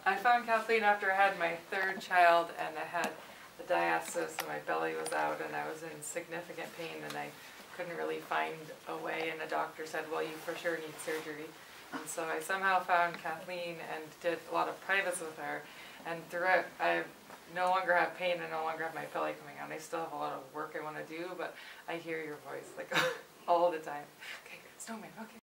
I found Kathleen after I had my third child, and I had the diastasis and my belly was out and I was in significant pain and I couldn't really find a way, and the doctor said, well, you for sure need surgery. And so I somehow found Kathleen and did a lot of privates with her, and throughout I no longer have pain, I no longer have my belly coming out. I still have a lot of work I want to do, but I hear your voice like all the time. Okay, snowman, okay.